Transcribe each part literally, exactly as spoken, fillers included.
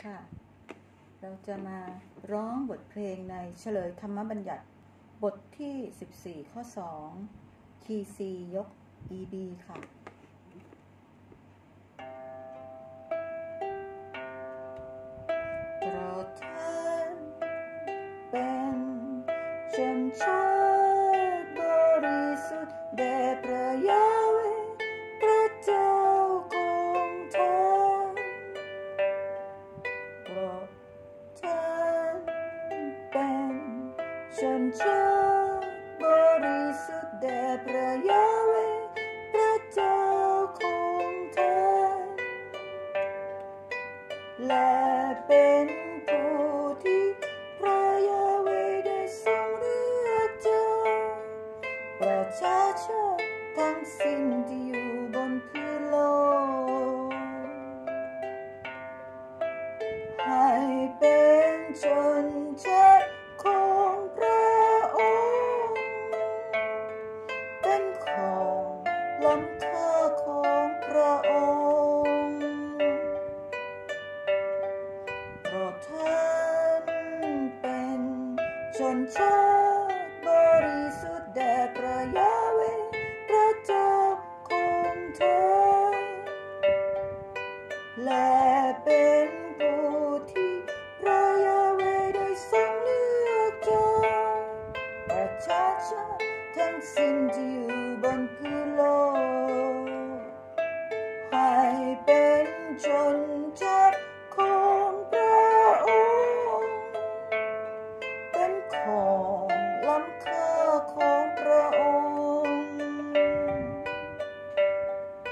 ค่ะเราจะมาร้องบทเพลงในเฉลยธรรมบัญญัติบทที่สิบสี่ข้อสองคีย์ C ยก E B ค่ะโปรดท่านเป็นชนชาติบริสุทธิ์แด่พระยาเวห์พระเจ้าของท่านโปรดท่านเป็นชนชาติบริสุทธิ์แด่พระยาเวห์พระเจ้าของท่านและเป็นผู้ที่พระยาเวห์ได้ทรงเลือกเจ้าประชาชาติทั้งสิ้นที่อยู่บนพื้นโลกให้เป็นชนชาติของพระองค์เป็นของล้ำค่าของพระองค์โปรดท่านเป็นชนชาติบริสุทธิ์แด่พระยาเวห์พระเจ้าของท่านและเป็นผู้ที่พระยาเวห์ได้ทรงเลือกเจ้าประชาชาติทั้งสิ้นที่อยู่บนพื้นโลกให้เป็นชนชาติของพระองค์เป็นของล้ำค่าของพระองค์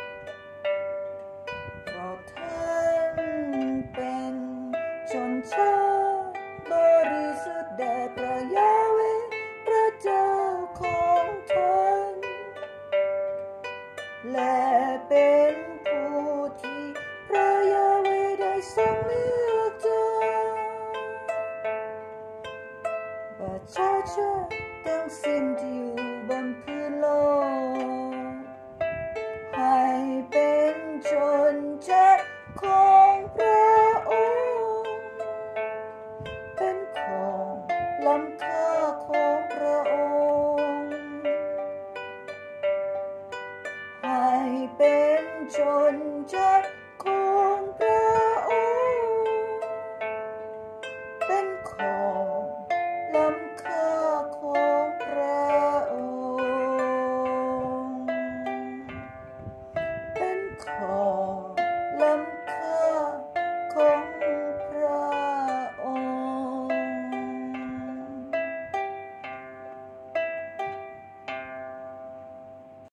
โปรดท่านเป็นชนชา